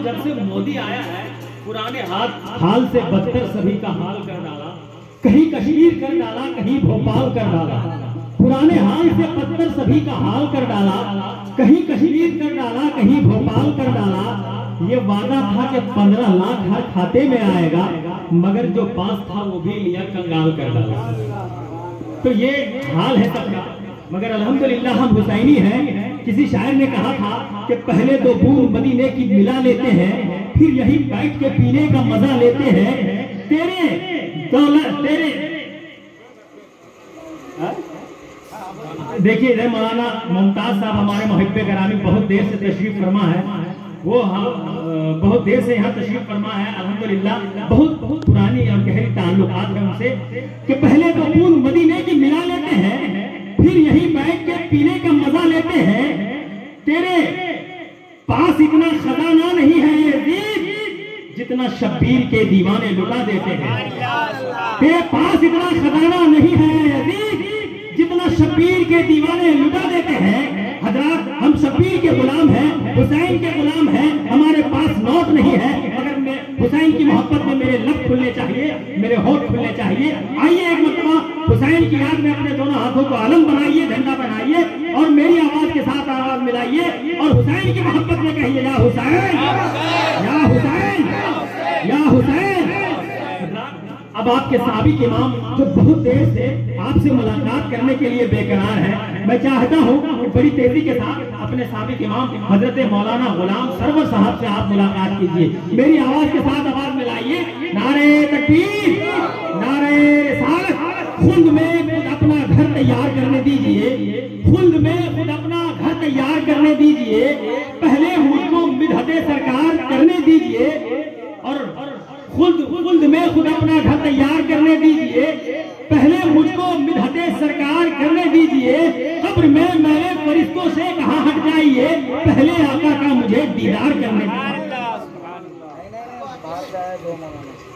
जब से मोदी आया है पुराने हाल से बदतर सभी का हाल कर डाला। कहीं कश्मीर कर डाला, कहीं भोपाल कर डाला। पुराने हाल से बदतर सभी का हाल कर डाला। कहीं कश्मीर कर डाला, कहीं भोपाल कर डाला। ये वादा था कि 15 लाख हर खाते में आएगा, मगर जो 5 था वो भी लिया कंगाल कर डाला। तो ये हाल है सबका। मगर अल्हम्दुलिल्लाह हम हुसैनी हैं। किसी शायर ने कहा था कि पहले 2 बूंद मदीने की मिला लेते हैं, फिर यही बैठ के पीने का मजा लेते हैं। तेरे दौलत तेरे देखिए इधर मौलाना मुमताज साहब हमारे मुहिब्बे करामी बहुत देर से तशरीफ फरमा है। वो बहुत देर से यहाँ तशरीफ फरमा है। अल्हम्दुलिल्लाह बहुत पुरानी और गहरी ताल्लुकात है उनसे कि पहले 2 बूंद मदीने की मिला लेते हैं, फिर यही बैठ के पीने का मजा लेते हैं। तेरे पास इतना खजाना नहीं है यजीद जितना शब्बीर के दीवाने लुटा देते हैं। तेरे पास इतना खजाना नहीं है यजीद जितना शब्बीर के दीवाने लुटा देते हैं। हजरात हम शब्बीर के गुलाम हैं, हुसैन के गुलाम हैं। हमारे पास नोट नहीं है, मगर हुसैन की मोहब्बत में मेरे लब खुलने चाहिए, मेरे होठ खुलने चाहिए। आइए एक मरतबा हुसैन की याद में अपने दोनों हाथों को आलम बनाइए, झंडा बनाइए और मेरी आवाज के साथ आवाज मिलाइए और हुसैन की मोहब्बत में कहिए या हुसैन, या हुसैन, या हुसैन। अब आपके साबिक इमाम जो बहुत देर से आपसे मुलाकात करने के लिए बेकरार है, मैं चाहता हूँ कि बड़ी तेजी के साथ अपने साबिक इमाम हजरत मौलाना गुलाम सरवर साहब से आप मुलाकात कीजिए। मेरी आवाज के साथ आवाज मिलाइए। नारे तकबीर, नारे रिसालत। खुद में खुद अपना घर तैयार करने दीजिए, खुद में खुद अपना घर तैयार करने दीजिए। पहले मुझको मिदहते सरकार करने दीजिए और खुद में खुद अपना घर तैयार करने दीजिए। पहले मुझको मिदहते सरकार करने दीजिए। कब्र में मेरे फरिश्तों से कहाँ हट जाइए, पहले आका का मुझे दीदार करने दीजिए।